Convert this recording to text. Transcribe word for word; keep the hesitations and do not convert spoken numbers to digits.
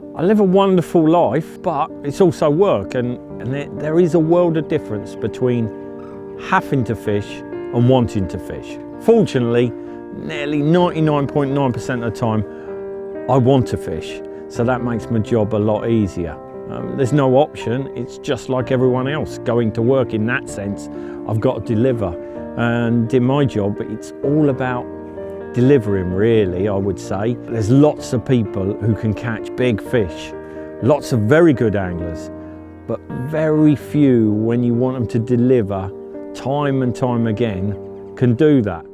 I live a wonderful life, but it's also work, and, and there, there is a world of difference between having to fish and wanting to fish. Fortunately, nearly ninety-nine point nine percent of the time, I want to fish, so that makes my job a lot easier. Um, there's no option, it's just like everyone else going to work. In that sense, I've got to deliver, and in my job, it's all about delivering, really, I would say. There's lots of people who can catch big fish, lots of very good anglers, but very few, when you want them to deliver time and time again, can do that.